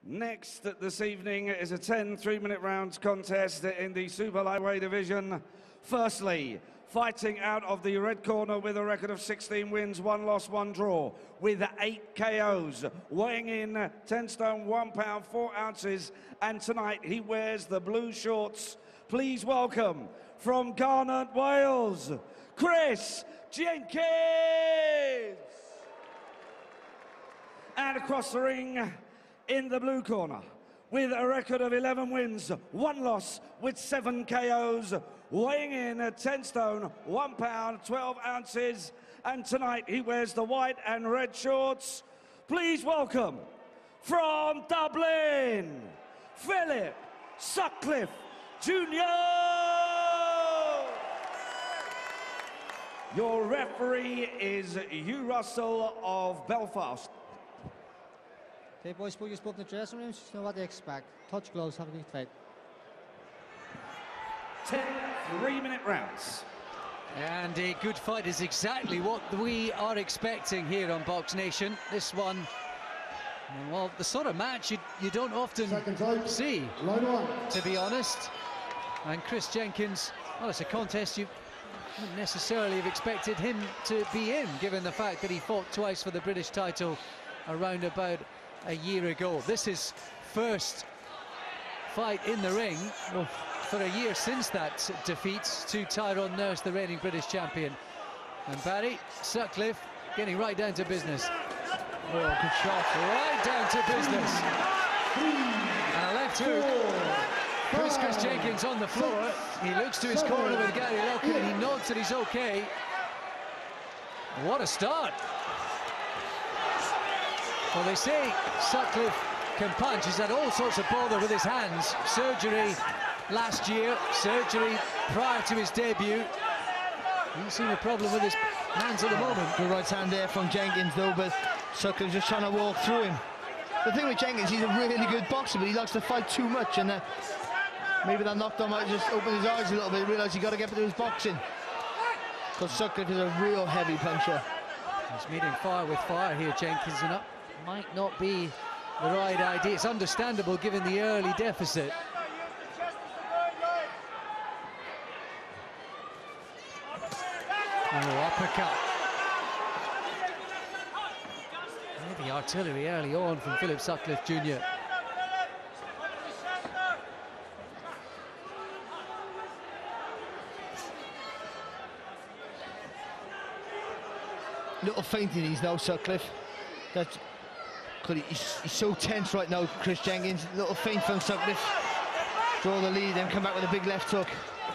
Next this evening is a 10 3-minute rounds contest in the super lightweight division. Firstly, fighting out of the red corner with a record of 16 wins, 1 loss, 1 draw, with 8 KOs, weighing in 10 stone, 1 pound, 4 ounces, and tonight he wears the blue shorts. Please welcome, from Garnet, Wales, Chris Jenkins! And across the ring, in the blue corner, with a record of 11 wins, 1 loss, with 7 KOs, weighing in at 10 stone, 1 pound, 12 ounces, and tonight he wears the white and red shorts. Please welcome, from Dublin, Philip Sutcliffe Jr. Your referee is Hugh Russell of Belfast. Okay, boys, put your spot in the dressing rooms, just know what they expect. Touch gloves, have a good fight. 10 3-minute rounds. And a good fight is exactly what we are expecting here on Box Nation. This one, well, the sort of match you don't often see, to be honest. And Chris Jenkins, well, it's a contest you wouldn't necessarily have expected him to be in, given the fact that he fought twice for the British title around about a year ago. This is first fight in the ring for a year since that defeat to Tyrone Nurse, the reigning British champion. And Barry Sutcliffe getting right down to business. Oh, good shot. Right down to business. And a left hook. Puts Chris Jenkins on the floor. He looks to his corner with Gary Lockett and he nods that he's okay. What a start. Well, they say Sutcliffe can punch. He's had all sorts of bother with his hands. Surgery last year, surgery prior to his debut. He's seen a problem with his hands at the moment. Good right hand there from Jenkins though, but Sutcliffe's just trying to walk through him. The thing with Jenkins, he's a really good boxer, but he likes to fight too much, and maybe that knockdown might just open his eyes a little bit, realise he's got to get to his boxing. Because Sutcliffe is a real heavy puncher. He's meeting fire with fire here, Jenkins, and that might not be the right idea. It's understandable given the early deficit. Oh, uppercut. Heavy artillery early on from Philip Sutcliffe Jr. Little feinting he's now, Sutcliffe. That's he's so tense right now, Chris Jenkins. Little feint from Sutcliffe. Draw the lead, then come back with a big left hook.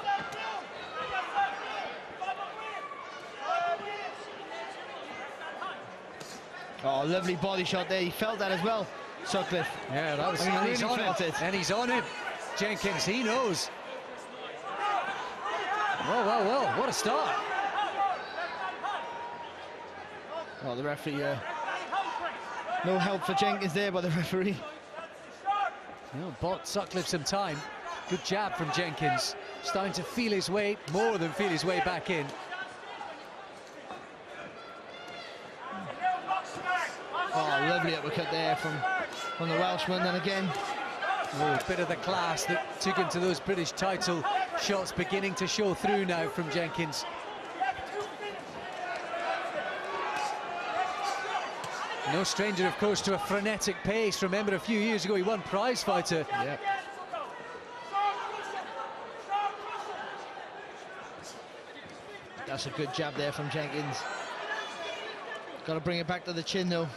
Oh, lovely body shot there. He felt that as well, Sutcliffe. Yeah, that was. I mean, and he's he's on felt it. And he's on it. Jenkins, he knows. Well, what a start. Oh, the referee, no help for Jenkins there by the referee. Bought Sutcliffe some time. Good jab from Jenkins. Starting to feel his way, more than feel his way back in. Oh, lovely uppercut there from the Welshman, and again. Oh, a bit of the class that took him to those British title shots beginning to show through now from Jenkins. No stranger, of course, to a frenetic pace. Remember, a few years ago, he won Prize Fighter. Yep. That's a good jab there from Jenkins. Got to bring it back to the chin, though.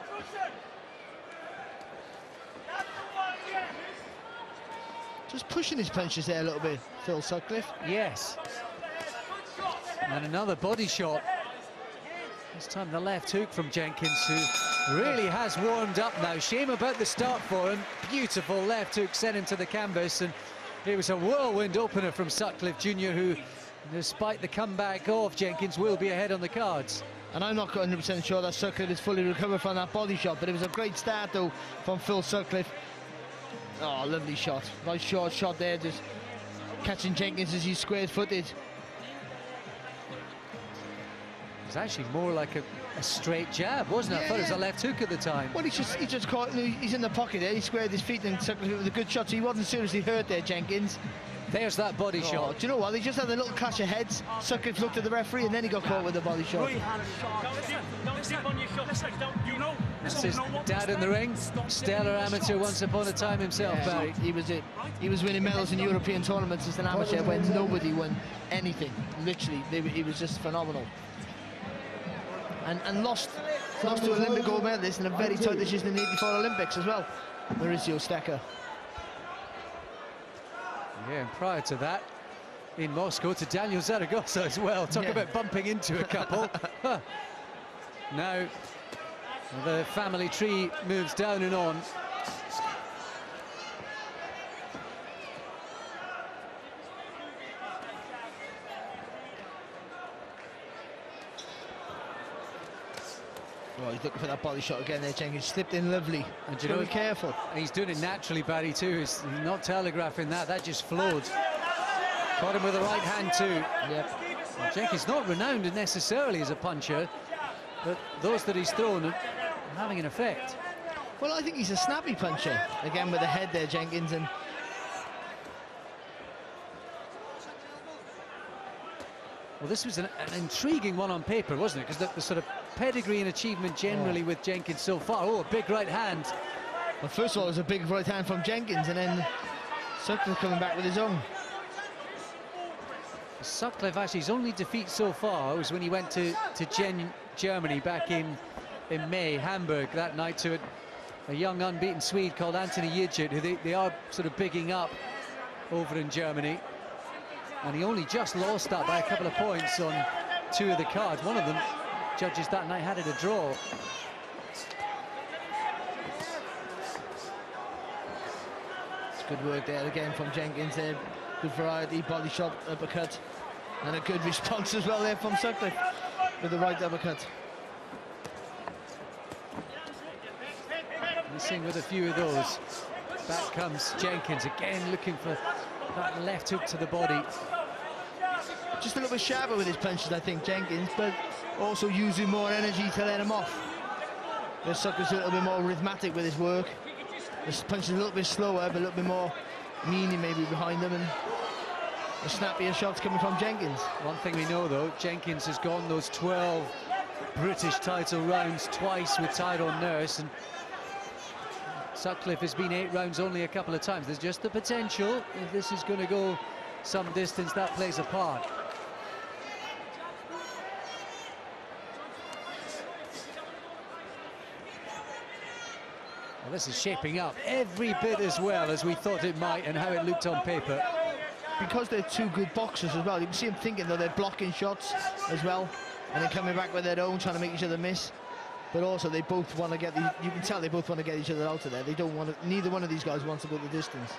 Just pushing his punches there a little bit, Phil Sutcliffe. Yes. And another body shot. This time the left hook from Jenkins, who really has warmed up now. Shame about the start for him. Beautiful left hook sent him to the canvas, and it was a whirlwind opener from Sutcliffe Jr., who, despite the comeback of Jenkins, will be ahead on the cards. And I'm not 100% sure that Sutcliffe is fully recovered from that body shot, but it was a great start, though, from Phil Sutcliffe. Oh, lovely shot. Nice short shot there, just catching Jenkins as he's square-footed. was actually more like a straight jab, wasn't it? I thought it was a left hook at the time. Well, he just caught. He's in the pocket there. He squared his feet and Sutcliffe with a good shot. So he wasn't seriously hurt there, Jenkins. There's that body shot. Do you know what? They just had a little clash of heads. Sutcliffe looked at the referee and then he got caught with the body shot. That's his dad in the ring. Stellar amateur once upon a time himself, Barry. He was winning medals in European tournaments as an amateur when nobody won anything. Literally, he was just phenomenal. And lost to Olympic gold medalist in a very tight decision in the '84 Olympics as well, Mauricio Stecher. Yeah, and prior to that, in Moscow, to Daniel Zaragoza as well. Talk about bumping into a couple. Now, the family tree moves down and on. Oh, he's looking for that body shot again there, Jenkins. Slipped in lovely. And you know, be careful. He's doing it naturally, Barry, too. He's not telegraphing that. That just flowed. Caught him with the right hand, too. Yep. Well, Jenkins not renowned necessarily as a puncher, but those that he's thrown are having an effect. Well, I think he's a snappy puncher. Again, with the head there, Jenkins. And well, this was an intriguing one on paper, wasn't it? Because the sort of pedigree and achievement generally with Jenkins so far. Oh, a big right hand. Well, first of all, it was a big right hand from Jenkins, and then Sutcliffe coming back with his own. Sutcliffe, actually, his only defeat so far was when he went to Germany back in May, Hamburg, that night, to a young unbeaten Swede called Anthony Yigit, who they are sort of bigging up over in Germany. And he only just lost that by a couple of points on two of the cards. One of them, judges that night had it a draw. It's good work there again from Jenkins there. Good variety, body shot, uppercut, and a good response as well there from Sutcliffe with the right uppercut. Missing with a few of those. Back comes Jenkins again, looking for that left hook to the body. Just a little bit sharper with his punches, I think, Jenkins, but also using more energy to let him off. The Sutcliffe's a little bit more rhythmic with his work. His punches a little bit slower, but a little bit more meaning maybe behind them, and the snappier shots coming from Jenkins. One thing we know, though, Jenkins has gone those 12 British title rounds twice with Tyrone Nurse, and Sutcliffe has been 8 rounds only a couple of times. There's just the potential, if this is going to go some distance, that plays a part. Well, this is shaping up every bit as well as we thought it might and how it looked on paper. Because they're two good boxers as well, you can see them thinking that they're blocking shots as well, and then coming back with their own, trying to make each other miss. But also they both want to get you can tell they both want to get each other out of there. They don't want to, neither one of these guys wants to go the distance.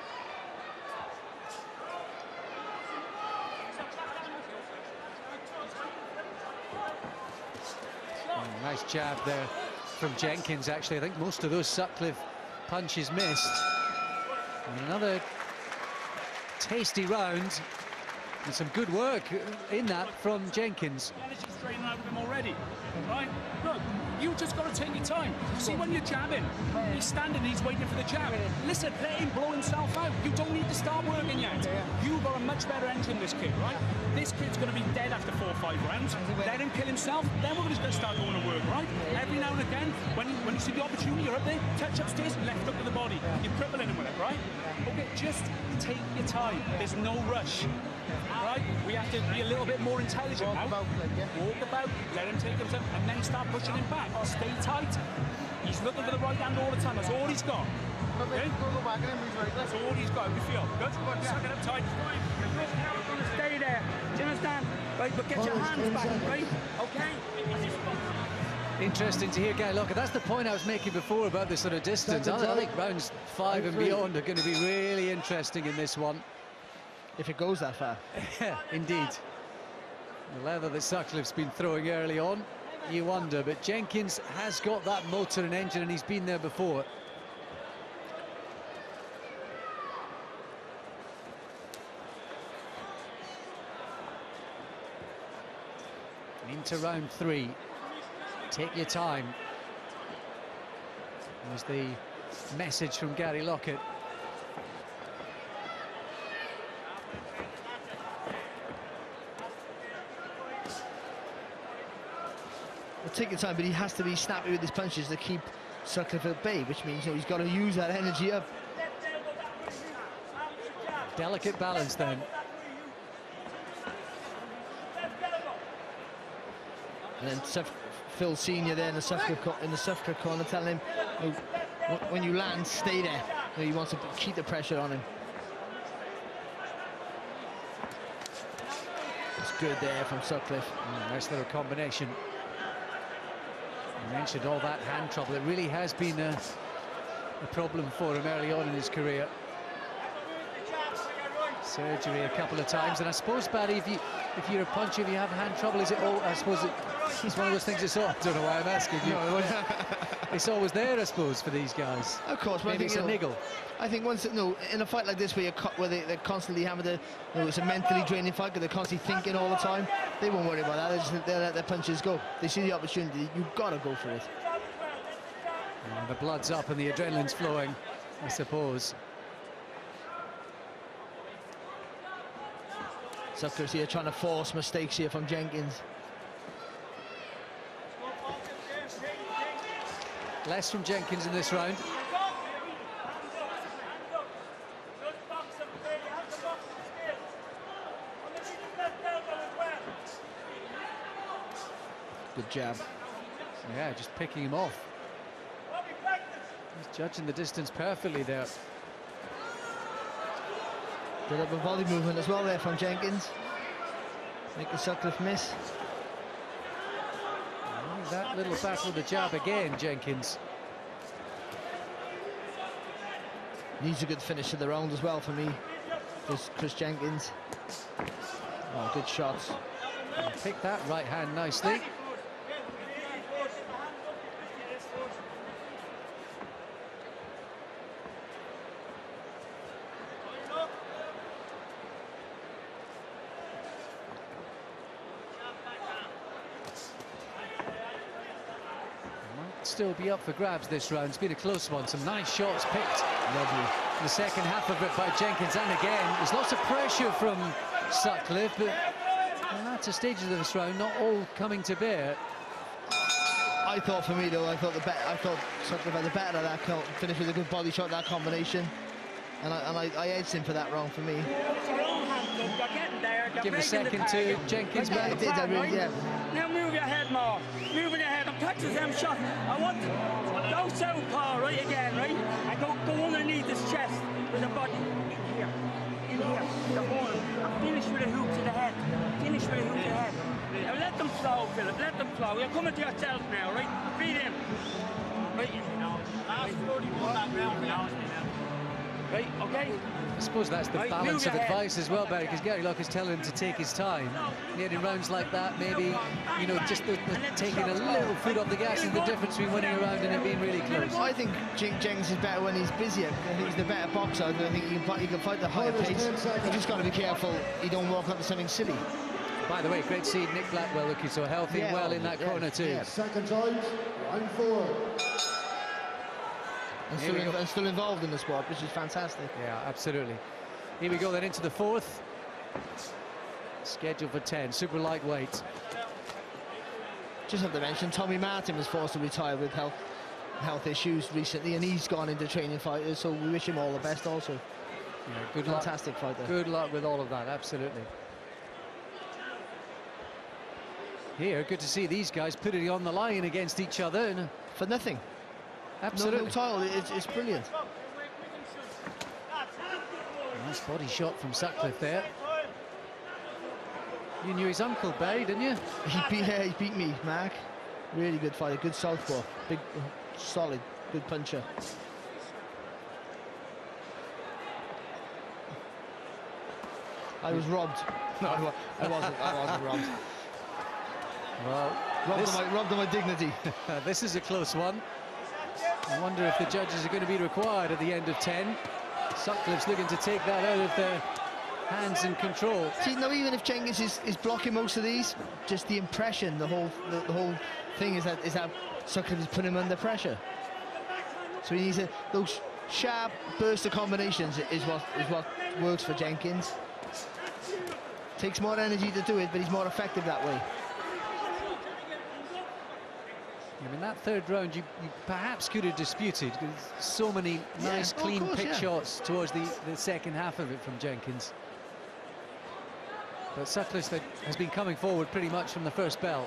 Nice jab there from Jenkins, actually. I think most of those Sutcliffe punches missed. And another tasty round, and some good work in that from Jenkins. Energy's draining out of him already, right? Look, you just got to take your time. See, when you're jabbing, he's standing, he's waiting for the jab. Listen, let him blow himself out. You don't need to start working yet. You've got a much better engine, this kid, right? This kid's going to be dead after 4 or 5 rounds. Let him kill himself, then we're going to start going to work, right? Every now and again, when you see the opportunity, you're up there, touch upstairs, left hook to the body. You're crippling him with it, right? Okay, just take your time. There's no rush. Right? We have to be a little bit more intelligent now. Walk about, let him take himself, and then start pushing him back. Stay tight. He's looking for the right hand all the time. That's all he's got. Okay? That's all he's got. How do you feel? Good? Suck it up tight. Stay there. Do you understand? Right, but get your hands back, right? Okay? Interesting to hear Guy Lockett. That's the point I was making before about this sort of distance. I think rounds 5 and beyond are going to be really interesting in this one. If it goes that far. Indeed. The leather that Sutcliffe's been throwing early on, you wonder, but Jenkins has got that motor and engine, and he's been there before. In to round 3. Take your time. Was the message from Gary Lockett. Well, take your time, but he has to be snappy with his punches to keep Sutcliffe at bay, which means, you know, he's got to use that energy up. Delicate balance then. And then Phil Senior there in the Sutcliffe corner telling him, oh, when you land, stay there. You know, he wants to keep the pressure on him. It's good there from Sutcliffe. Nice little combination. You mentioned all that hand trouble. It really has been a problem for him early on in his career. Surgery a couple of times, and I suppose, Barry, if you're a puncher, if you have hand trouble, is it all? I suppose it's one of those things. It's all. I don't know why I'm asking you. No, it's always there, I suppose, for these guys. Of course, but maybe it's a niggle. I think once, in a fight like this where they're constantly having to, it's a mentally draining fight because they're constantly thinking all the time. They won't worry about that. They'll let their punches go. They see the opportunity. You've got to go for it. And the blood's up and the adrenaline's flowing, I suppose. Sutcliffe here trying to force mistakes here from Jenkins. Less from Jenkins in this round. Good jab. Yeah, just picking him off. He's judging the distance perfectly there. Bit of a body movement as well there from Jenkins. Making Sutcliffe miss. That little battle with the jab again, Jenkins. Needs a good finish to the round as well for me. Chris Jenkins. Oh, good shots. Picked that right hand nicely. Still be up for grabs this round. It's been a close one. Some nice shots picked. Lovely. The second half of it by Jenkins, and again there's lots of pressure from Sutcliffe, but in latter stages of this round, not all coming to bear. I thought for me though, I thought Sutcliffe had the better of that. Finished with a good body shot, that combination, and I edged him for that round for me. Give a second to Jenkins. I did, yeah. Now move your head more. Moving your head and touches them shots. I want go southpaw right again, right? And go underneath his chest with the body. In here. The horn. And finish with a hook to the head. Finish with a hook to the head. Now let them flow, Philip. Let them flow. You're coming to yourself now, right? Beat him. Right. Last 41 that round now. Right, okay? I suppose that's the balance of advice as well, Barry, because Gary Lockett is telling him to take his time. Yet in rounds like that, maybe, just taking a little foot off the gas is the difference between winning a round and it being really close. I think Jenkins is better when he's busier. I think he's the better boxer. I think he can fight the higher pace. You just got to be careful you don't walk onto something silly. By the way, great to see Nick Blackwell looking so healthy and well in that corner too. Yeah. Second time, round 4. And still involved in the squad, which is fantastic. Yeah, absolutely. Here we go then into the fourth. Scheduled for 10, super lightweight. Just have to mention, Tommy Martin was forced to retire with health issues recently, and he's gone into training fighters, so we wish him all the best also. Yeah, good Fantastic luck. fighter. Good luck with all of that, absolutely. Here, good to see these guys putting it on the line against each other. And for nothing. Absolutely. No title, it's brilliant. Nice body shot from Sutcliffe there. You knew his uncle, Barry, didn't you? He beat me, Mark. Really good fighter, good southpaw. Big, solid, good puncher. I was robbed. No, I wasn't robbed. Well, robbed of my dignity. This is a close one. I wonder if the judges are going to be required at the end of 10. Sutcliffe's looking to take that out of hands and control. See, now even if Jenkins is blocking most of these, just the impression, the whole thing is that Sutcliffe is putting him under pressure. So he needs those sharp burst of combinations is what works for Jenkins. Takes more energy to do it, but he's more effective that way. I mean, that third round you perhaps could have disputed, because so many nice, clean pick shots towards the second half of it from Jenkins. But Sutcliffe has been coming forward pretty much from the first bell.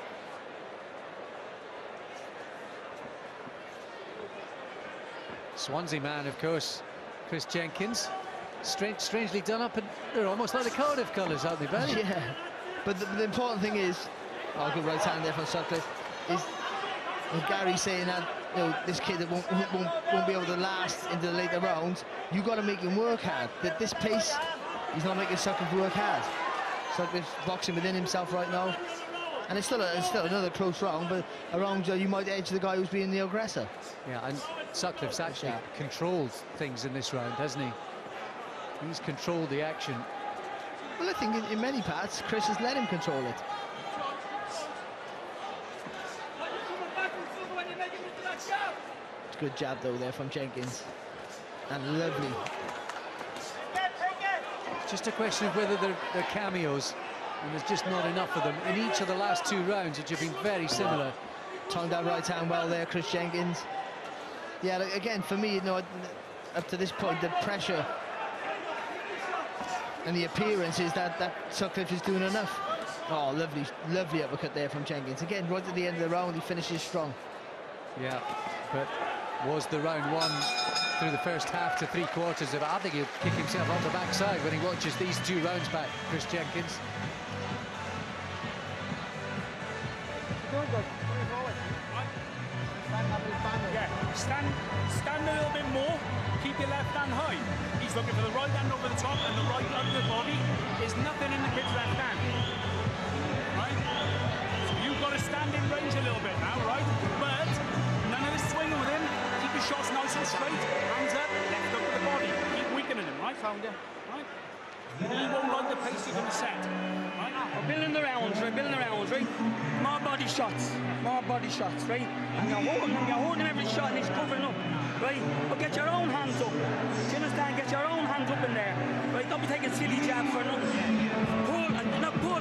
Swansea man, of course, Chris Jenkins. Strangely done up, and they're almost like the Cardiff colours, aren't they, Ben? Yeah, but the important thing is, good right hand there from Sutcliffe, is Gary saying that, you know, this kid that won't be able to last into the later rounds. You got to make him work hard. At this pace, he's not making Sutcliffe work hard. Sutcliffe's boxing within himself right now, and it's still another close round, but a round you might edge the guy who's being the aggressor. Yeah, and Sutcliffe's actually controlled things in this round, hasn't he? He's controlled the action. Well, I think in many parts, Chris has let him control it. It's a good jab, though, there from Jenkins. And lovely. It's just a question of whether they're cameos, and there's just not enough of them. In each of the last two rounds, which have been very similar. Timed that right hand well there, Chris Jenkins. Yeah, again, for me, you know, up to this point, the pressure and the appearance is that Sutcliffe is doing enough. Oh, lovely uppercut there from Jenkins. Again, right at the end of the round, he finishes strong. Yeah, but was the round one through the first half to three quarters of it? I think he'll kick himself on the backside when he watches these two rounds back, Chris Jenkins. Yeah, stand a little bit more, keep your left hand high. He's looking for the right hand over the top and the right under the body. There's nothing in the kid's left hand. Right? So you've got to stand in range a little bit now, right? But none of this swinging with him. Keep your shots nice and straight. Hands up, left up with the body. Keep weakening him, right, Founder? Right? He won't like the pace you're going to set. Right? We're building the rounds, right? More body shots, right? And you're holding him every shot and he's covering up, right? But get your own hands up. Do you understand? Get your own hands up in there, right? Don't be taking silly jabs for nothing. Pull, and not pull,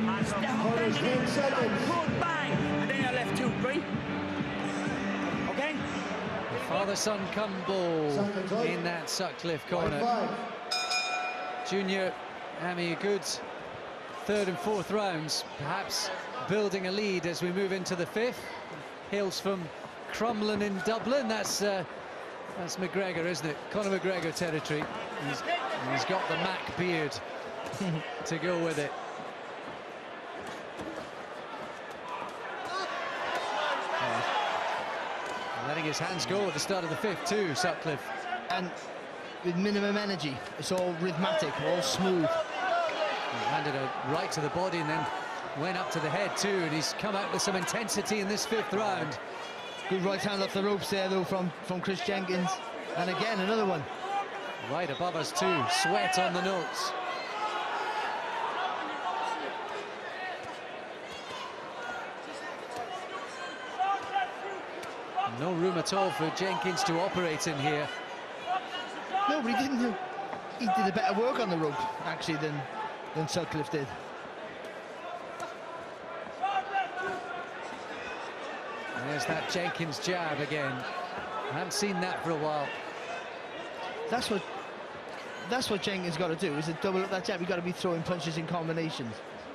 pull, bang, and then your left hook, right? Okay? Father-son combo in that Sutcliffe corner. Junior Amir Goods, third and fourth rounds, perhaps building a lead as we move into the fifth. Hails from Crumlin in Dublin. That's McGregor, isn't it? Conor McGregor territory. He's got the Mac beard to go with it. Letting his hands go at the start of the fifth too, Sutcliffe. And with minimum energy, it's all rhythmic, all smooth. He handed a right to the body and then went up to the head too, and he's come out with some intensity in this fifth round. Good right hand off the ropes there though from Chris Jenkins. And again, another one. Right above us too, sweat on the notes. No room at all for Jenkins to operate in here. No, but he didn't. He did a better work on the rope, actually, than Sutcliffe did. And there's that Jenkins jab again. I haven't seen that for a while. That's what Jenkins got to do, is to double up that jab. You've got to be throwing punches in combinations.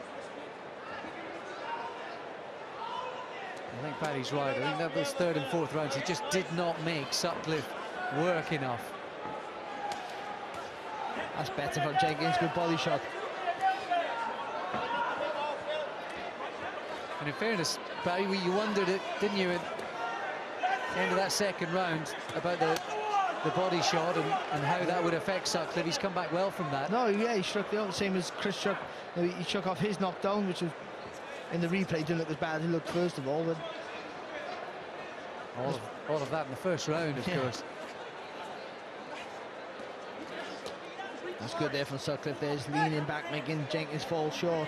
I think Paddy's right. I think that was third and fourth rounds. He just did not make Sutcliffe work enough. That's better from Jenkins. Good body shot. And in fairness, Barry, you wondered it, didn't you, at the end of that second round about the body shot and how that would affect Sutcliffe. He's come back well from that. No, yeah, he struck the same as Chris struck. He struck off his knockdown, which was in the replay didn't look as bad as it looked first of all. But all of that in the first round, of course. That's good there from Sutcliffe. There's leaning back, making Jenkins fall short.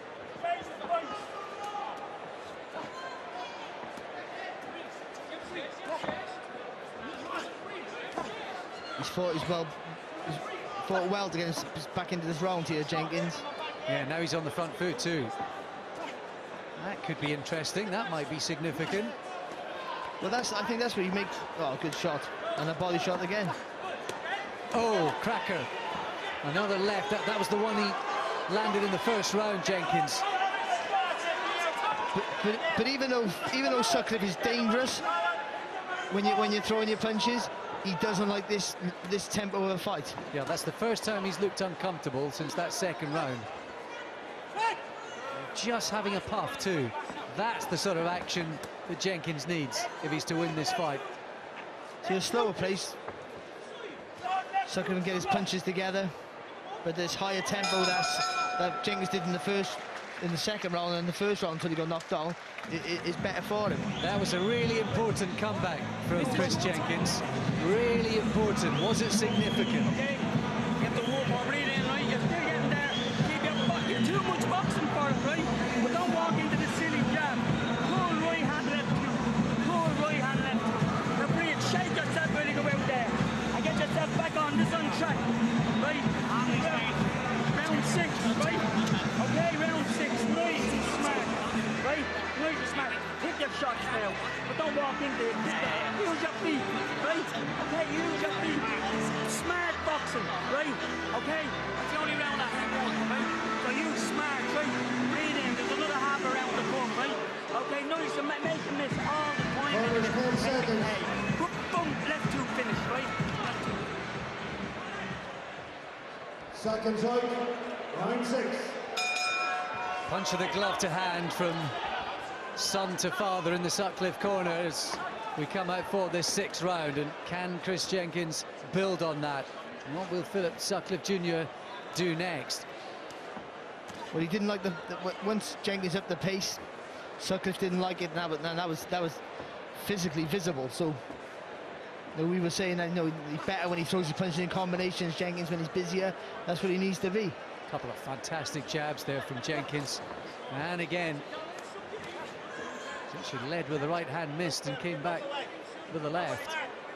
He's fought well to get him back into this round here, Jenkins. Yeah, now he's on the front foot too. That could be interesting. That might be significant. Well, I think that's where you make. Oh, good shot, and a body shot again. Oh, cracker! Another left. That was the one he landed in the first round, Jenkins. But even though Sutcliffe is dangerous when you're throwing your punches, he doesn't like this tempo of a fight. Yeah, that's the first time he's looked uncomfortable since that second round. Just having a puff too. That's the sort of action that Jenkins needs if he's to win this fight. See, a slower pace. Sutcliffe can get his punches together, but this higher tempo that Jenkins did in the second round and the first round until he got knocked down is better for him. That was a really important comeback from Chris Jenkins. Really important. Was it significant? Okay, you have to walk more breathing, right? You're still getting there. You're too much boxing for it, right? But don't walk into the silly jab. Cool right hand left hook. Cool right hand left hook. Now breathe, shake yourself when you go out there. And get yourself back on this on track. Right? Round 6, right? Okay, round 6. Nice and smart. Right? Nice and smart. Hit your shots now. But don't walk into it. Use your feet. Right? Okay, use your feet. Smart boxing. Right? Okay? That's the only round I have won. Right? So use smart. Right? Breathe in. There's another half around the corner. Right? Okay, notice you're making this all the time. Boom, left hook finish. Right? Seconds out, round 6. Punch of the glove to hand from son to father in the Sutcliffe corner as we come out for this 6th round. And can Chris Jenkins build on that? And what will Philip Sutcliffe Jr. do next? Well, he didn't like once Jenkins upped the pace, Sutcliffe didn't like it. Now that was physically visible. So we were saying that he's better when he throws his punches in combinations. Jenkins, when he's busier, that's what he needs to be. A couple of fantastic jabs there from Jenkins, and again, she led with the right hand, missed, and came back with the left.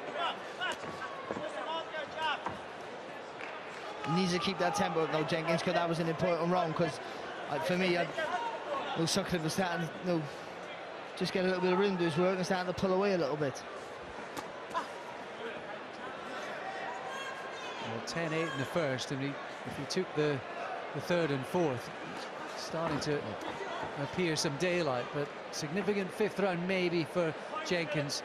He needs to keep that tempo up now, Jenkins, because that was an important round. Because for me, Sutcliffe was starting to just get a little bit of rhythm to his work and starting to pull away a little bit. Well, 10-8 in the first, and if he took the 3rd and 4th, starting to appear some daylight, but significant 5th round maybe for Jenkins.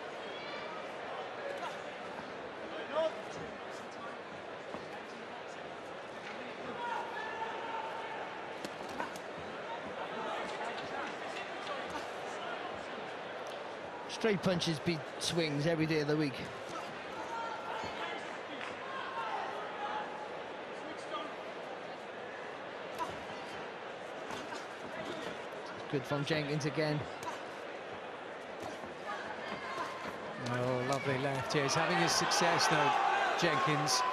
Straight punches beat swings every day of the week. Good from Jenkins again. Oh, lovely left. Yeah, he's having his success now, Jenkins.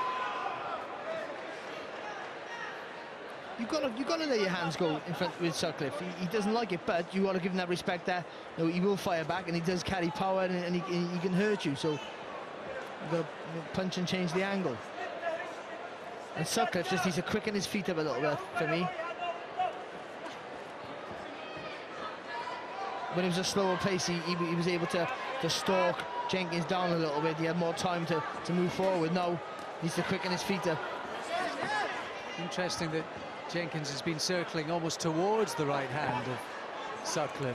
You've got to let your hands go in front with Sutcliffe. He doesn't like it, but you got to give him that respect that he will fire back, and he does carry power, and he can hurt you. So you've got to punch and change the angle. And Sutcliffe just needs to quicken his feet up a little bit for me. When it was a slower pace, he was able to stalk Jenkins down a little bit. He had more time to move forward. Now he needs to quicken his feet up. Interesting that Jenkins has been circling almost towards the right hand of Sutcliffe.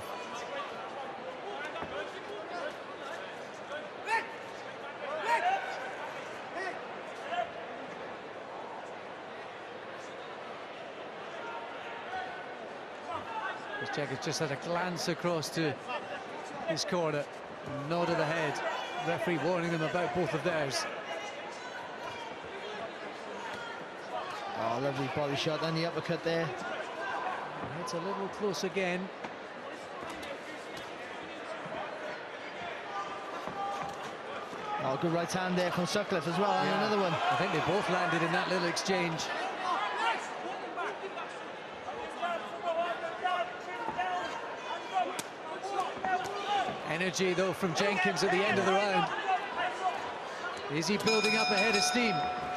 Jenkins just had a glance across to his corner, nod of the head, referee warning them about both of theirs. Oh, lovely body shot and the uppercut there. It's a little close again. Oh, good right hand there from Sutcliffe as well, and another one. I think they both landed in that little exchange. Energy, though, from Jenkins at the end of the round. Is he building up a head of steam?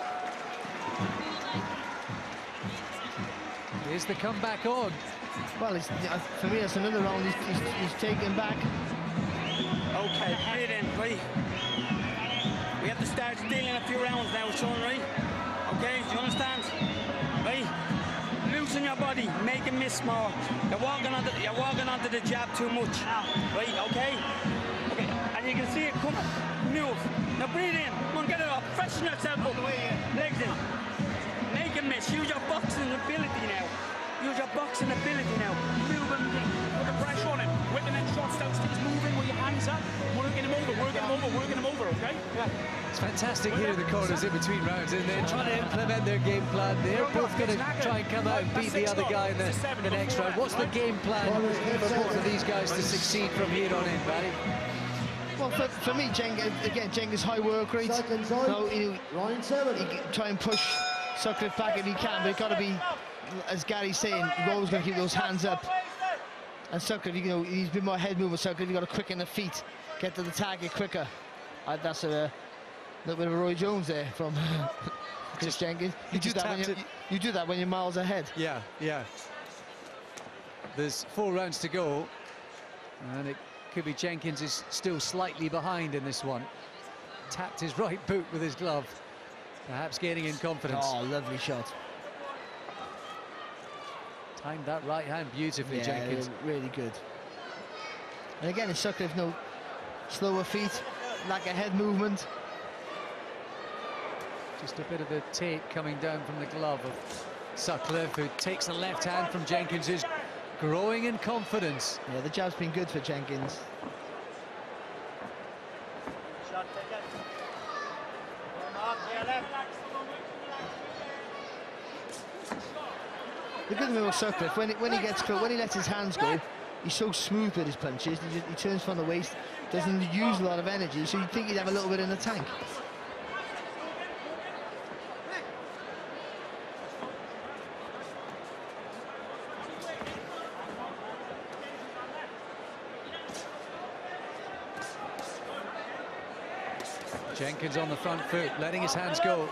Is the comeback on? Well, for me, it's another round he's taken back. Okay, brilliant, right? We have to start stealing a few rounds now, son, right? Okay, do you understand? Right? Loosen your body, make him miss more. You're walking onto the jab too much. Right, okay? Okay, and you can see it coming. Move. Now breathe in. Come on, get it up. Freshen yourself up. Legs in. Make him miss. Use your boxing ability now. Use your boxing ability now. Move him. Put the pressure on him. Whipping in shots down, sticks moving with your hands up. Working him over, working him over, okay? Yeah. It's fantastic here in the corners in between rounds, and they're trying to implement their game plan. They're both going to try and come out and beat the other guy in the next round. What's the game plan for both of these guys to succeed from here on in, Barry? Well, for me, Jenkins' high work rate. So, he try and push Sutcliffe back if he can, but it's got to be, as Gary's saying, you've always got to keep those hands up. And Sutcliffe, he's been more head mover. Sutcliffe, you've got to quicken the feet, get to the target quicker. That's a little bit of a Roy Jones there from Chris Jenkins. You do that when you're miles ahead. Yeah, yeah. There's 4 rounds to go, and it could be Jenkins is still slightly behind in this one. Tapped his right boot with his glove, perhaps gaining in confidence. Oh, lovely shot. Timed that right hand beautifully, Jenkins. Really good. And again, it's Sutcliffe, slower feet, lack of head movement. Just a bit of the tape coming down from the glove of Sutcliffe, who takes the left hand from Jenkins, who's growing in confidence. Yeah, the jab's been good for Jenkins. The good thing with Sutcliffe, when he gets close, when he lets his hands go, he's so smooth with his punches. He turns from the waist, doesn't use a lot of energy, so you'd think he'd have a little bit in the tank. Jenkins on the front foot, letting his hands go.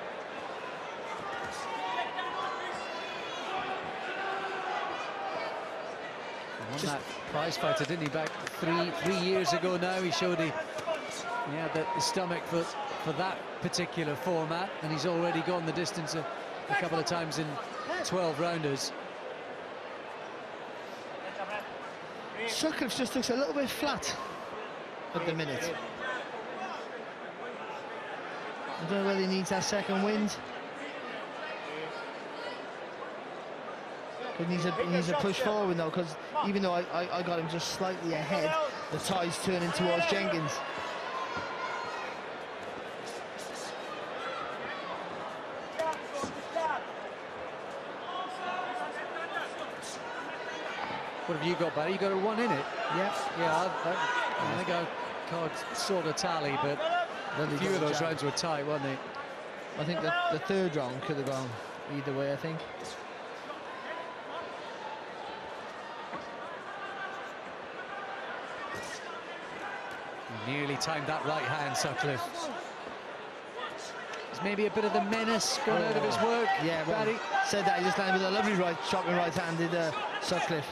He won that prize fighter, didn't he, back three years ago now. He showed he had the stomach for that particular format, and he's already gone the distance a couple of times in 12 rounders. Sutcliffe just looks a little bit flat at the minute. I don't know whether he needs that second wind. He needs a push forward though, because even though I got him just slightly ahead, the tide's turning towards Jenkins. What have you got, Barry? You got a 1 in it? Yeah. Yeah, I think I can't sort of tally, but a few of those rounds were tight, weren't they? I think the third round could have gone either way, I think. Nearly timed that right hand, Sutcliffe. There's maybe a bit of the menace gone out of his work. Yeah, well, Barry said that. He just landed with a lovely shocking right-handed Sutcliffe.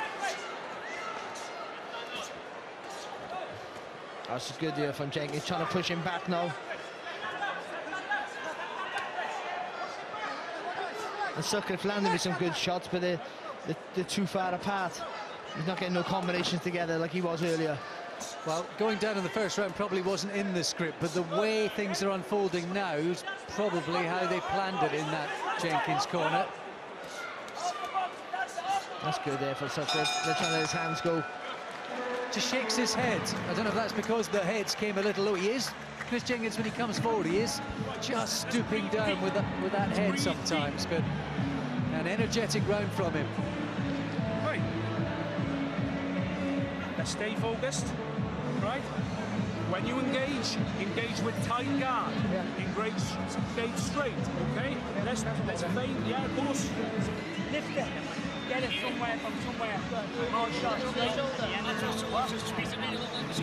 That's a good deal from Jenkins, trying to push him back now. And Sutcliffe landed with some good shots, but they're too far apart. He's not getting no combinations together like he was earlier. Well, going down in the first round probably wasn't in the script, but the way things are unfolding now is probably how they planned it in that Jenkins corner. That's good there for Sutcliffe. They're trying to let his hands go. Just shakes his head. I don't know if that's because the heads came a little low. He is, Chris Jenkins, when he comes forward, he is just stooping down with that head sometimes, but an energetic round from him. Right. Let's stay focused, right? When you engage with tight guard. Engage straight, okay? Let's feint, yeah, of course. Lift it. Get it somewhere from somewhere. Hard shot. Just squeeze it in a little bit.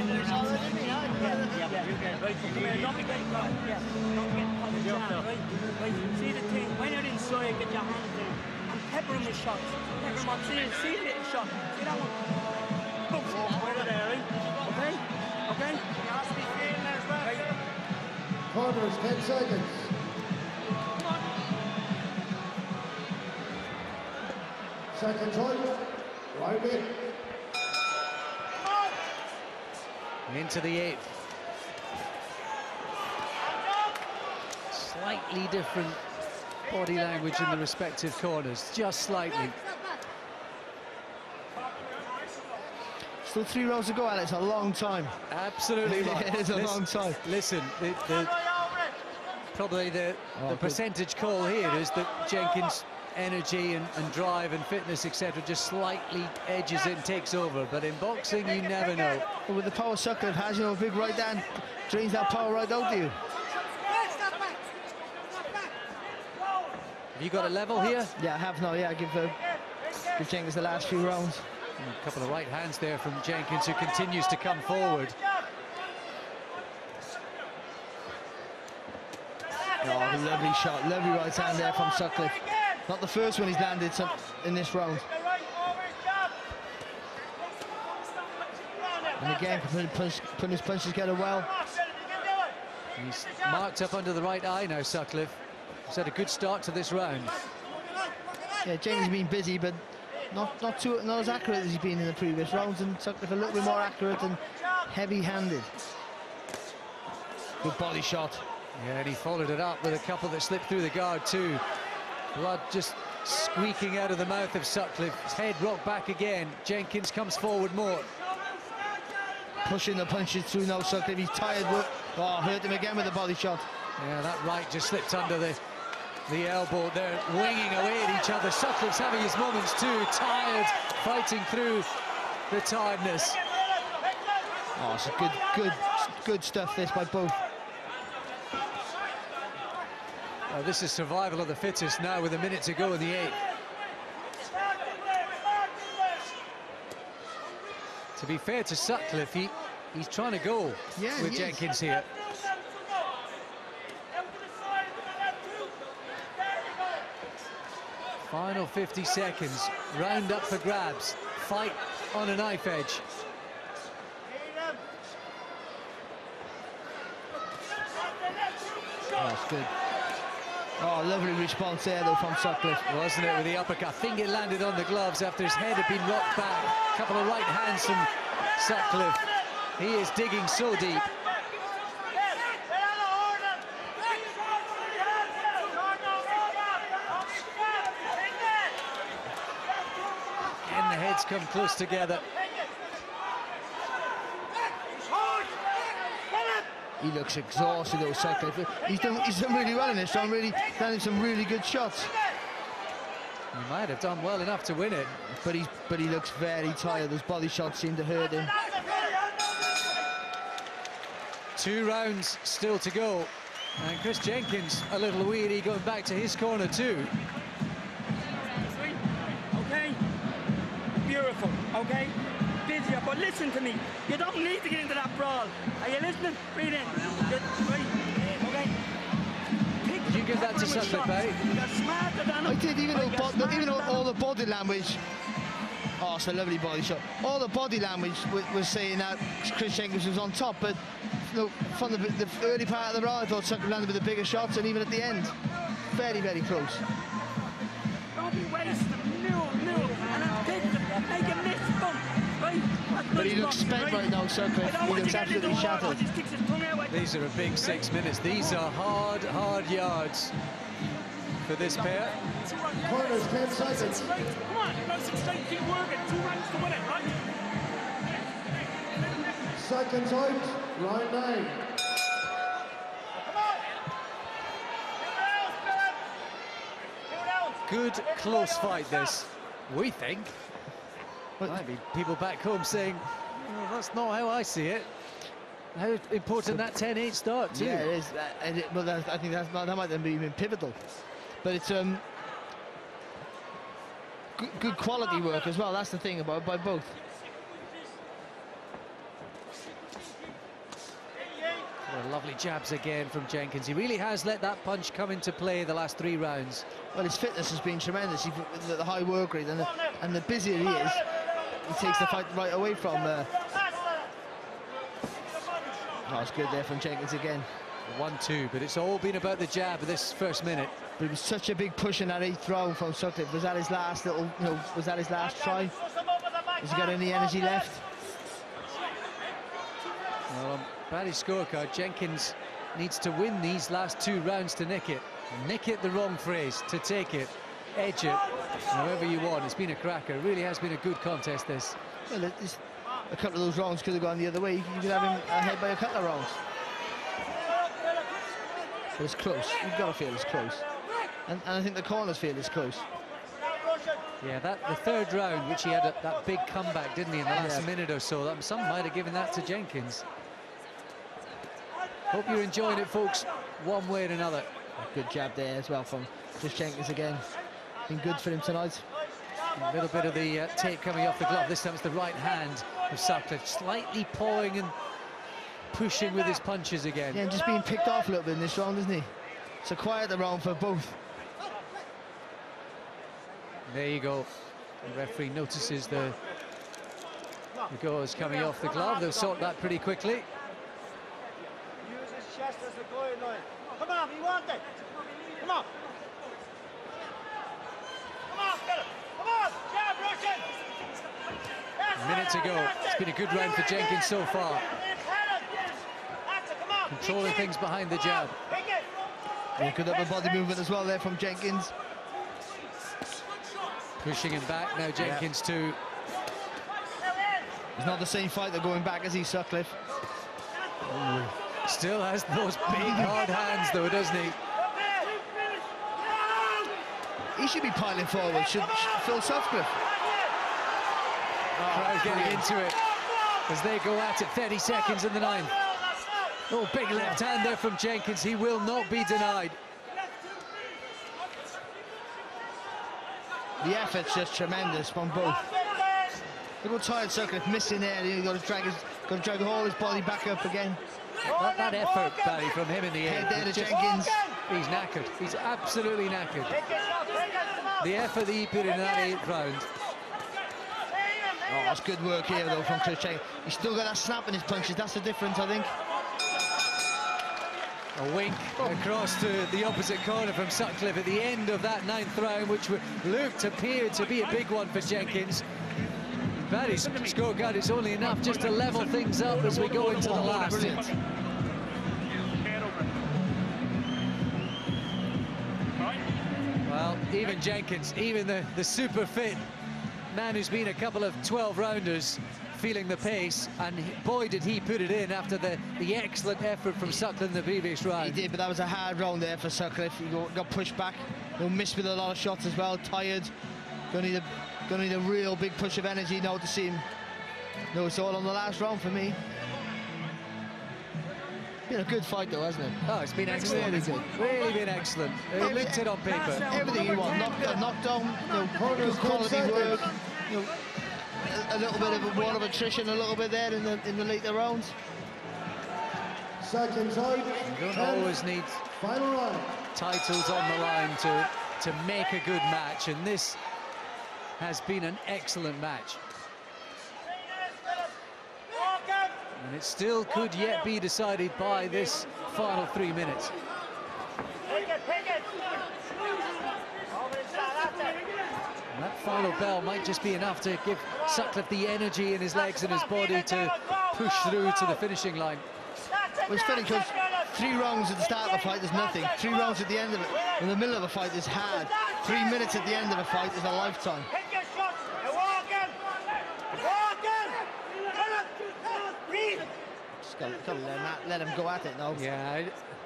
Right, come here, don't be getting caught. Yeah, don't get caught in jam, right? Right, see the thing, when you're inside, get your hands in. And pepper him with shots. Pepper him up, see the little shot. See that one? Boom, over there, right? Okay? Okay? You have to be feeling there as well. Right. Corners, 10 seconds. Second time, right in. Into the 8th. Slightly different body language in the respective corners, just slightly. Still 3 rounds to go, Alex. A long time. Absolutely right. It is a long time. Listen, probably the percentage call here is that Jenkins' energy and drive and fitness, etc., just slightly edges in, takes over. But in boxing, you never know. But with the power Sutcliffe has, you know, a big right hand drains that power right out to you. Have you got a level here? Yeah, I have now. Yeah, give Jenkins the last few rounds. A couple of right hands there from Jenkins, who continues to come forward. Oh, lovely shot, lovely right hand there from Sutcliffe. Not the first one he's landed in this round. And again, putting his punches together well. He's marked up under the right eye now, Sutcliffe. He's had a good start to this round. Yeah, Jenkins has been busy, but not as accurate as he's been in the previous rounds, and Sutcliffe a little bit more accurate and heavy-handed. Good body shot. Yeah, and he followed it up with a couple that slipped through the guard too. Blood just squeaking out of the mouth of Sutcliffe. His head rocked back again. Jenkins comes forward more. Pushing the punches through now, Sutcliffe. He's tired. Oh, hurt him again with the body shot. Yeah, that right just slipped under the elbow. They're winging away at each other. Sutcliffe's having his moments too. Tired, fighting through the tiredness. Oh, it's good stuff this by both. This is survival of the fittest now with a minute to go in the 8th. To be fair to Sutcliffe, he's trying to go with Jenkins here. Final 50 seconds, round up for grabs, fight on a knife edge. Oh, that's good. Oh, lovely response there, though, from Sutcliffe. Wasn't it, with the uppercut? I think it landed on the gloves after his head had been rocked back. A couple of right hands from Sutcliffe. He is digging so deep. And the heads come close together. He looks exhausted, though, Sutcliffe. He's done really well in this round, really landing some really good shots. He might have done well enough to win it. But he looks very tired. Those body shots seem to hurt him. 2 rounds still to go. And Chris Jenkins a little weary, going back to his corner too. Okay? Beautiful, okay? Busier, but listen to me. You don't need to get into that brawl. Are you listening? Breathe in. Right. Okay? Did you give that to Sutcliffe, Barry? You're smarter than him. I did, even though all the body language. Oh, it's a lovely body shot. All the body language was saying that Chris Jenkins was on top, but you know, from the early part of the round, I thought Sutcliffe landed with the bigger shots, and even at the end, very, very close. Don't be wasting them. No. And then take them. Make a miss. Boom. Right? But he looks spent right now, Sutcliffe. He looks absolutely shattered. These are a big 6 minutes. These are hard yards for this pair. Corners, 10 seconds. Come on, nice and straight, keep working. 2 rounds to win it, right? Seconds out, round 9. Good close fight this, we think. Might be people back home saying, oh, that's not how I see it. How important that 10-8 start too. Yeah, it is. I think that might then be even pivotal. But it's good quality work as well. That's the thing by both. Well, lovely jabs again from Jenkins. He really has let that punch come into play the last 3 rounds. Well, his fitness has been tremendous. The high work rate and the busier he is, he takes the fight right away from. Oh, it's good there from Jenkins again. 1-2, but it's all been about the jab this first minute. But it was such a big push in that 8th round from Sutcliffe. Was that his last was that his last try? Has he got any energy left? Well, on Barry's scorecard, Jenkins needs to win these last 2 rounds to nick it. Nick it, the wrong phrase, to take it, edge it, however you want. It's been a cracker. It really has been a good contest, this. Well, a couple of those rounds could have gone the other way. You could have him ahead by a couple of rounds. But it's close. You've got to feel it's close. And I think the corners feel it's close. Yeah, the 3rd round, which he had that big comeback, didn't he, in the last minute or so. Some might have given that to Jenkins. Hope you're enjoying it, folks, one way or another. A good jab there as well from just Jenkins again. Been good for him tonight. A little bit of the tape coming off the glove. This time it's the right hand of Sutcliffe, slightly pawing and pushing with his punches again. Yeah, and just being picked off a little bit in this round, isn't he? It's a quieter round for both. There you go. The referee notices the goals coming off the glove. They'll sort that pretty quickly. Use his chest as the going line. Come on, we want it. Come on. Come on, get it. Come on, jab, Russian. A minute to go. It's been a good round for Jenkins so far. Controlling things behind the jab. Yeah, good upper body movement as well there from Jenkins. Pushing him back now, Jenkins too. He's not the same fighter going back as he, Sutcliffe. Still has those big hard hands though, doesn't he? He should be piling forward, should Phil Sutcliffe. Crowd getting into it as they go at it. 30 seconds in the 9th. Oh, big left hand there from Jenkins. He will not be denied. The effort's just tremendous from both. Look how tired Sutcliffe missing there. He's got to drag all his body back up again. That effort, Barry, from him in the Head end. there to Jenkins. He's knackered. He's absolutely knackered. The effort that he put in that 8th round. Oh, that's good work here though from Chris Jenkins. He's still got that snap in his punches. That's the difference, I think. A wink across to the opposite corner from Sutcliffe at the end of that 9th round, which appeared to be a big one for Jenkins. Barry's scorecard is only enough just to level things up as we go into the last. Well, even Jenkins, even the super fit man who's been a couple of 12-rounders, feeling the pace, and boy did he put it in after the excellent effort from Sutcliffe in the previous round. He did, but that was a hard round there for Sutcliffe. He got pushed back. He'll miss with a lot of shots as well. Tired. Gonna need a real big push of energy now to see him. No, it's all on the last round for me. Been a good fight though, hasn't it? Oh, it's been excellent. Really good. Really been excellent. It looked it on paper. Everything you want. Knockdown, good quality work. A little bit of war of attrition, a little bit there in the later rounds. Seconds out. You don't always need Final round. titles on the line to make a good match, and this has been an excellent match. And it still could yet be decided by this final 3 minutes. And that final bell might just be enough to give Sutcliffe the energy in his legs and his body to push through to the finishing line. Well, it's funny because 3 rounds at the start of a fight is nothing. 3 rounds at the end of it, in the middle of a fight, is hard. 3 minutes at the end of a fight is a lifetime. Just got to let him go at it now. Yeah.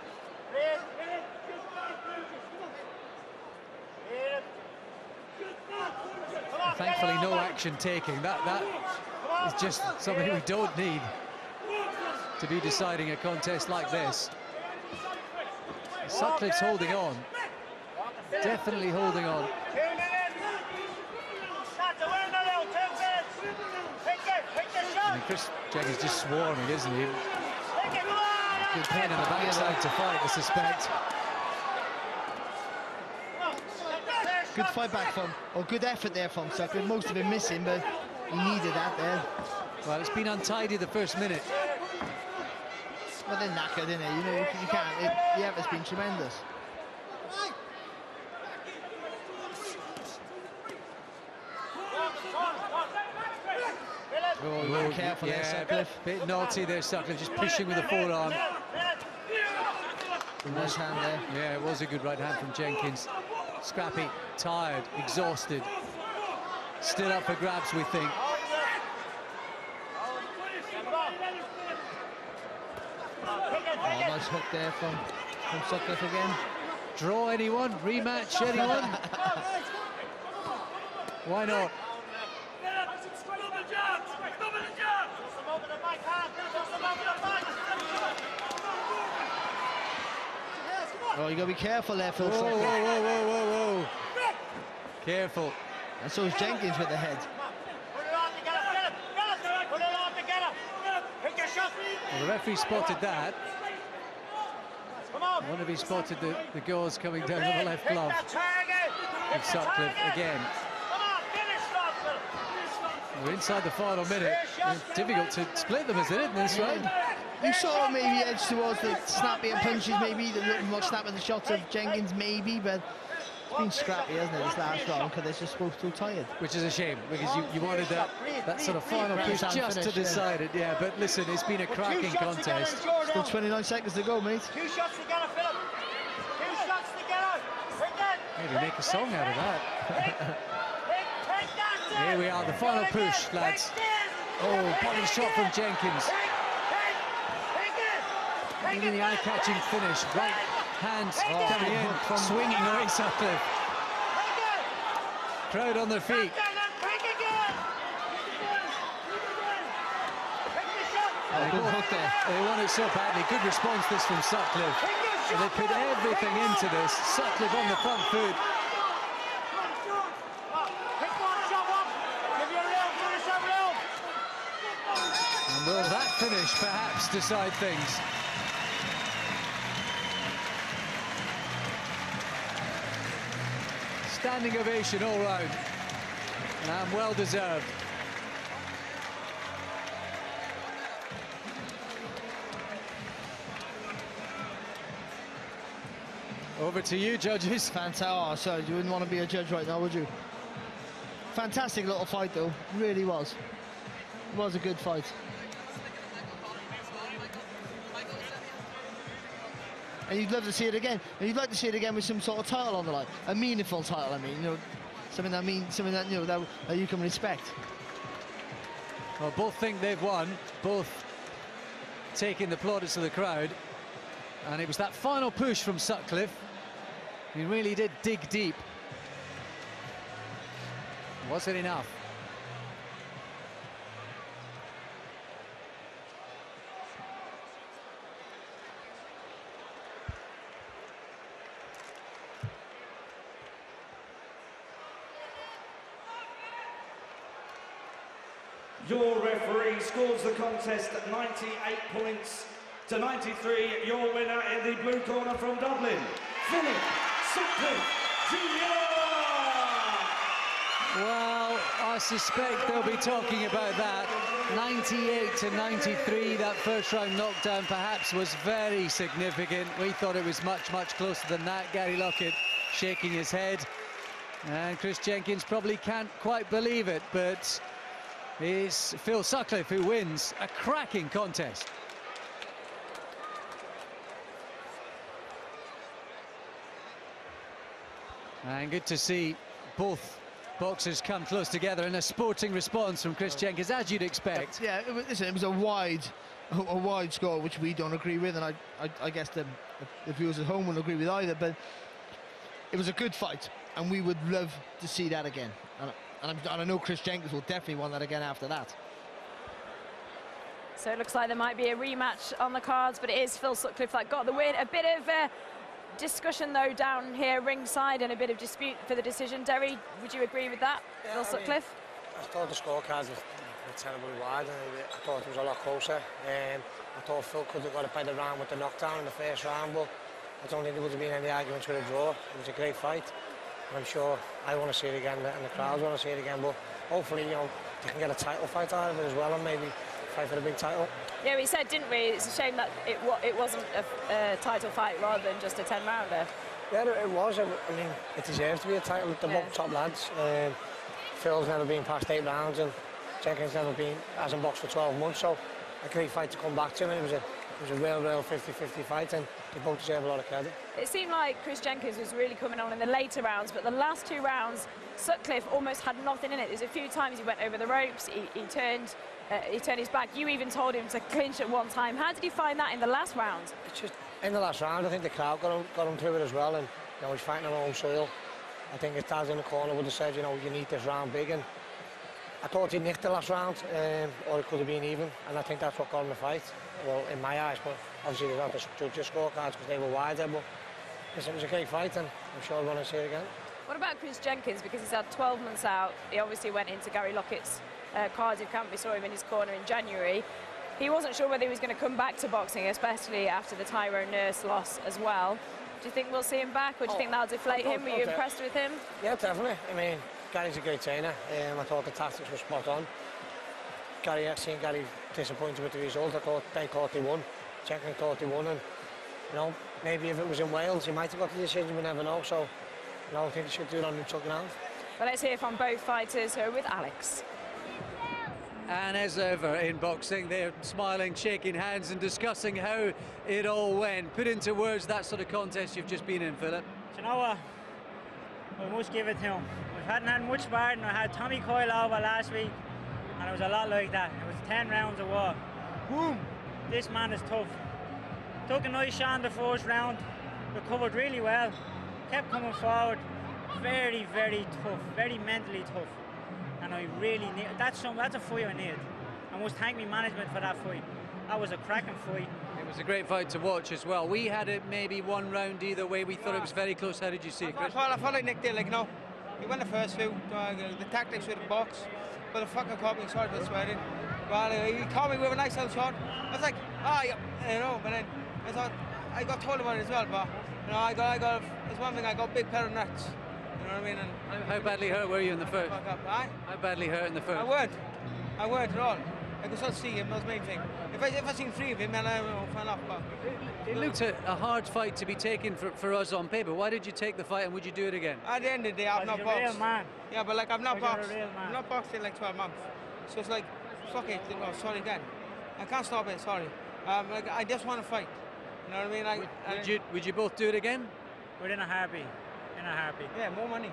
Thankfully, no action taking. That is just something we don't need to be deciding a contest like this. Sutcliffe's holding on. Definitely holding on. And Chris Jenkins just swarming, isn't he? Good pain in the backside to fight, I suspect. Good fight back from, or good effort there from Sutcliffe. Most of it missing, but he needed that there. Well, it's been untidy the first minute. Well, they're knackered, isn't it? You know, you can't. The effort's been tremendous. Oh, careful there, yeah, Sutcliffe. bit naughty there, Sutcliffe, just pushing with the forearm. Nice hand there. Yeah, it was a good right hand from Jenkins. Scrappy, tired, exhausted. Still up for grabs, we think. Oh, nice hook there from Sutcliffe again. Draw anyone? Rematch anyone? Why not? Oh, you got to be careful there, Phil. Whoa, whoa, whoa, whoa, whoa, whoa. Careful. And so is Jenkins with the head. Well, the referee spotted that. I wonder if he spotted the gauze coming down on the left glove of Sutcliffe again. We're inside the final minute. It's difficult to split them, isn't it, in this round? You saw maybe edge towards the snappy and punches, maybe the little more snap at the shots of Jenkins, maybe, but it's been scrappy, hasn't it, this last round, because they're just both too tired. Which is a shame, because you wanted that sort of final push just to decide it. Yeah, but listen, it's been a cracking contest. Still 29 seconds to go, mate. 2 shots together, Philip. 2 shots together. Maybe make a song out of that. Here we are, the final push, lads. Oh, body shot from Jenkins. Maybe the eye-catching finish. Right hand coming in, swinging away Sutcliffe. Crowd on their feet. Good hook there. They want it so badly. Good response this from Sutcliffe. And they put everything into this. Sutcliffe on the front foot. And will that finish perhaps decide things? Standing ovation all round, and well deserved. Over to you, judges. Fantastic. Oh, sorry, you wouldn't want to be a judge right now, would you? Fantastic little fight, though. Really was. It was a good fight. And you'd love to see it again. And you'd like to see it again with some sort of title on the line, a meaningful title. I mean, you know, something that you know that you can respect. Well, both think they've won. Both taking the plaudits of the crowd. And it was that final push from Sutcliffe. He really did dig deep. Was it enough? Your referee scores the contest at 98 points to 93. Your winner in the blue corner from Dublin, Philip Sutcliffe Jr. Well, I suspect they'll be talking about that. 98 to 93, that first round knockdown perhaps was very significant. We thought it was much, much closer than that. Gary Lockett shaking his head. And Chris Jenkins probably can't quite believe it, but it's Phil Sutcliffe who wins a cracking contest. And good to see both boxers come close together in a sporting response from Chris Jenkins, as you'd expect. Yeah, it was a wide score, which we don't agree with, and I guess the viewers at home wouldn't agree with either, but it was a good fight, and we would love to see that again. And I know Chris Jenkins will definitely want that again after that. So it looks like there might be a rematch on the cards, but it is Phil Sutcliffe that got the win. A bit of discussion, though, down here ringside and a bit of dispute for the decision. Derry, would you agree with that, yeah, Phil Sutcliffe? I thought the scorecards were terribly wide, and I thought it was a lot closer. I thought Phil could have got a better round with the knockdown in the first round, but I don't think there would have been any arguments with a draw. It was a great fight. I'm sure I want to see it again, and the crowds want to see it again, but hopefully, you know, they can get a title fight out of it as well, and maybe fight for the big title. Yeah, we said, didn't we? It's a shame that it wasn't a title fight rather than just a 10-rounder. Yeah, it was. I mean, it deserves to be a title. They're both top lads. Phil's never been past 8 rounds, and Jenkins hasn't boxed for 12 months, so a great fight to come back to. And it was a real 50-50 fight, and they both deserve a lot of credit. It seemed like Chris Jenkins was really coming on in the later rounds, but the last 2 rounds, Sutcliffe almost had nothing in it. There's a few times he went over the ropes, he turned his back. You even told him to clinch at one time. How did you find that in the last round? It's just in the last round, I think the crowd got him through it as well, and you know, he's fighting on home soil. I think his dad in the corner would have said, you know, you need this round big, and I thought he nicked the last round, or it could have been even, and I think that's what got him the fight. Well, in my eyes, but obviously they don't judge the scorecards because they were wider, but it was a great fight, and I'm sure we're going to see it again. What about Chris Jenkins? Because he's had 12 months out. He obviously went into Gary Lockett's Cardiff camp. We saw him in his corner in January. He wasn't sure whether he was going to come back to boxing, especially after the Tyrone Nurse loss as well. Do you think we'll see him back, or do you think that'll deflate him? Were you impressed with him? Yeah, definitely. I mean, Gary's a great trainer. I thought the tactics were spot on. I've seen Gary disappointed with the result. They thought they won. Jenkins thought they won, and you know, maybe if it was in Wales, he might have got the decision. We never know. So, you know, I think they should do it on neutral ground. Well, let's hear from both fighters who are with Alex. And as ever in boxing, they're smiling, shaking hands and discussing how it all went. Put into words that sort of contest you've just been in, Philip. Do you know what? We must give it to him. We hadn't had much sparring. We had Tommy Coyle over last week, and it was a lot like that. It was 10 rounds of war. Boom! This man is tough. Took a nice shot in the first round, recovered really well, kept coming forward. Very, very tough, very mentally tough. And I really need that's a fight I need. I must thank my management for that fight. That was a cracking fight. It was a great fight to watch as well. We had it maybe 1 round either way. We thought it was very close. How did you see it, Chris? I felt like Nick did, like, you know, he went the first few, the tactics with the box, but the fucker caught me, sorry for swearing. But he caught me with a nice little shot. I was like, yeah, you know, but then I thought, I got told about it as well, but, you know, I got, it's one thing, I got a big pair of nuts. You know what I mean? And how badly hurt were you in the first? How badly hurt in the first? I weren't at all. I could still see him, that was the main thing. If I seen 3 of him, then I would fell off. But it looked a hard fight to be taken for us on paper. Why did you take the fight, and would you do it again? At the end of the day, I've not boxed. Real man. Yeah, but like I've not boxed. I've not boxed in like 12 months. So it's like, fuck it, you know, sorry again. I can't stop it, sorry. Like, I just want to fight. You know what I mean? Would you both do it again? Within a heartbeat. In a heartbeat. Yeah, more money.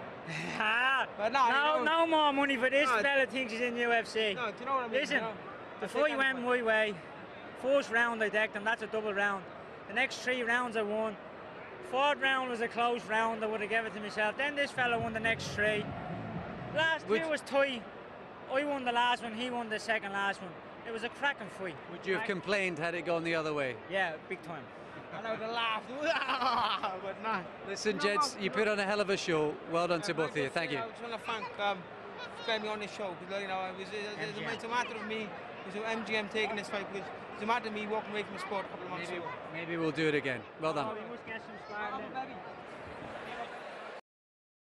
But no more money for this fella thinks he's in UFC. No, do you know what I mean? Listen, you know, the fight went my way. First round I decked him, that's a double round. The next 3 rounds I won. 4th round was a close round, I would have given it to myself. Then this fella won the next 3. Last 2 was tight. I won the last one, he won the second last one. It was a cracking fight. Would you have complained had it gone the other way? Yeah, big time. And I would have laughed, but nah. Listen, gents, you put on a hell of a show. Well done to both of you. Thank you. I just want to thank getting me on this show, because, you know, it's a matter of me, it was MGM taking this fight, because it's a matter of me walking away from the sport a couple of months ago. Maybe we'll do it again. Well done. We must get some sparring.